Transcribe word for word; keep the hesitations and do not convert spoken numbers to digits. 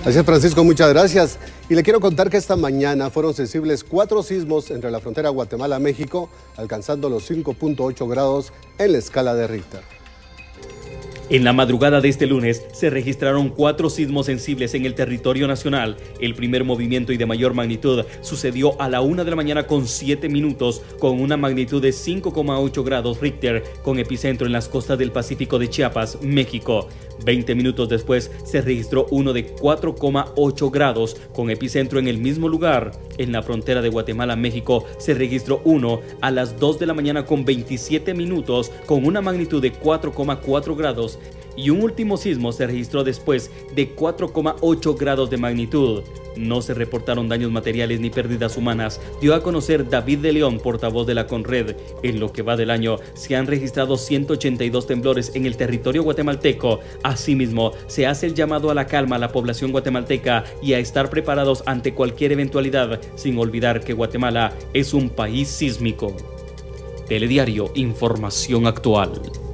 Así es, Francisco, muchas gracias. Y le quiero contar que esta mañana fueron sensibles cuatro sismos entre la frontera Guatemala-México, alcanzando los cinco punto ocho grados en la escala de Richter. En la madrugada de este lunes se registraron cuatro sismos sensibles en el territorio nacional. El primer movimiento y de mayor magnitud sucedió a la una de la mañana con siete minutos, con una magnitud de cinco coma ocho grados Richter, con epicentro en las costas del Pacífico de Chiapas, México. veinte minutos después se registró uno de cuatro coma ocho grados, con epicentro en el mismo lugar. En la frontera de Guatemala-México se registró uno a las dos de la mañana con veintisiete minutos, con una magnitud de cuatro coma cuatro grados. Y un último sismo se registró después de cuatro coma ocho grados de magnitud. No se reportaron daños materiales ni pérdidas humanas, dio a conocer David de León, portavoz de la CONRED. En lo que va del año, se han registrado ciento ochenta y dos temblores en el territorio guatemalteco. Asimismo, se hace el llamado a la calma a la población guatemalteca y a estar preparados ante cualquier eventualidad, sin olvidar que Guatemala es un país sísmico. Telediario, información actual.